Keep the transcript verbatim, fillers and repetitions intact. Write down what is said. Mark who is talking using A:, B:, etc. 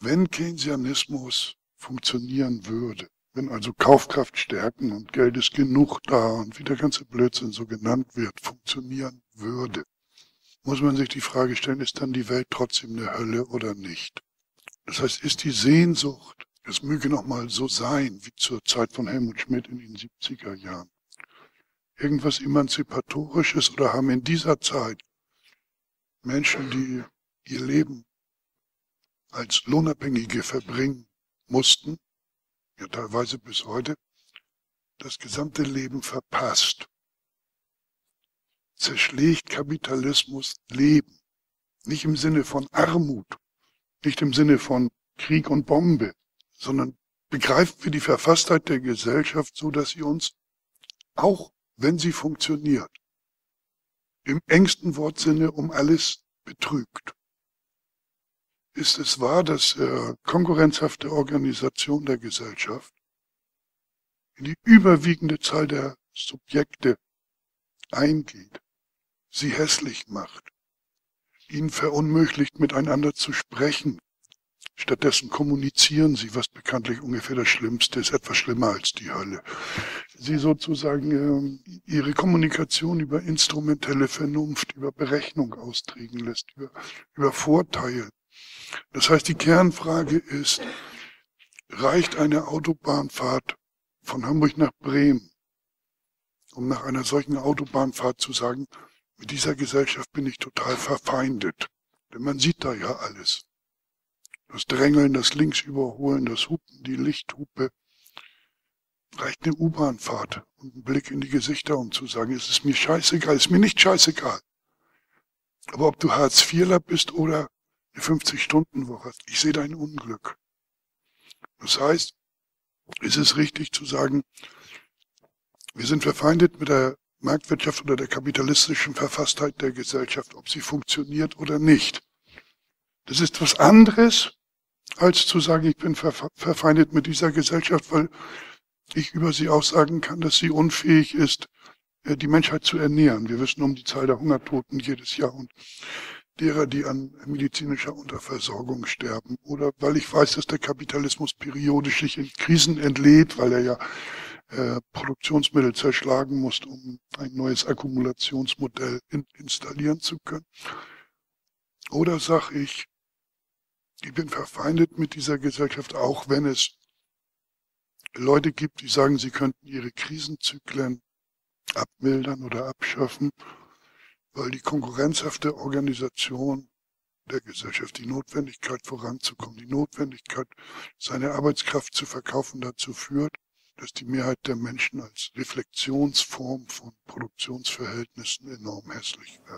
A: Wenn Keynesianismus funktionieren würde, wenn also Kaufkraft stärken und Geld ist genug da und wie der ganze Blödsinn so genannt wird, funktionieren würde, muss man sich die Frage stellen, ist dann die Welt trotzdem eine Hölle oder nicht? Das heißt, ist die Sehnsucht, es möge noch mal so sein, wie zur Zeit von Helmut Schmidt in den siebziger Jahren, irgendwas Emanzipatorisches, oder haben in dieser Zeit Menschen, die ihr Leben als Lohnabhängige verbringen mussten, ja teilweise bis heute, das gesamte Leben verpasst? Zerschlägt Kapitalismus Leben? Nicht im Sinne von Armut, nicht im Sinne von Krieg und Bombe, sondern begreifen wir die Verfasstheit der Gesellschaft so, dass sie uns, auch wenn sie funktioniert, im engsten Wortsinne um alles betrügt? Ist es wahr, dass äh, konkurrenzhafte Organisation der Gesellschaft in die überwiegende Zahl der Subjekte eingeht, sie hässlich macht, ihnen verunmöglicht, miteinander zu sprechen? Stattdessen kommunizieren sie, was bekanntlich ungefähr das Schlimmste ist, etwas schlimmer als die Hölle. Sie sozusagen äh, ihre Kommunikation über instrumentelle Vernunft, über Berechnung austrigen lässt, über, über Vorteile. Das heißt, die Kernfrage ist, reicht eine Autobahnfahrt von Hamburg nach Bremen, um nach einer solchen Autobahnfahrt zu sagen, mit dieser Gesellschaft bin ich total verfeindet? Denn man sieht da ja alles. Das Drängeln, das Linksüberholen, das Hupen, die Lichthupe. Reicht eine U-Bahnfahrt und ein Blick in die Gesichter, um zu sagen, es ist mir scheißegal, es ist mir nicht scheißegal. Aber ob du Hartz-Vierler bist oder eine fünfzig-Stunden-Woche, ich sehe dein Unglück. Das heißt, es ist richtig zu sagen, wir sind verfeindet mit der Marktwirtschaft oder der kapitalistischen Verfasstheit der Gesellschaft, ob sie funktioniert oder nicht. Das ist was anderes, als zu sagen, ich bin verfeindet mit dieser Gesellschaft, weil ich über sie aussagen kann, dass sie unfähig ist, die Menschheit zu ernähren. Wir wissen um die Zahl der Hungertoten jedes Jahr und derer, die an medizinischer Unterversorgung sterben. Oder weil ich weiß, dass der Kapitalismus periodisch sich in Krisen entlädt, weil er ja äh, Produktionsmittel zerschlagen muss, um ein neues Akkumulationsmodell in, installieren zu können. Oder sage ich, ich bin verfeindet mit dieser Gesellschaft, auch wenn es Leute gibt, die sagen, sie könnten ihre Krisenzyklen abmildern oder abschaffen, weil die konkurrenzhafte Organisation der Gesellschaft, die Notwendigkeit voranzukommen, die Notwendigkeit, seine Arbeitskraft zu verkaufen, dazu führt, dass die Mehrheit der Menschen als Reflexionsform von Produktionsverhältnissen enorm hässlich wird.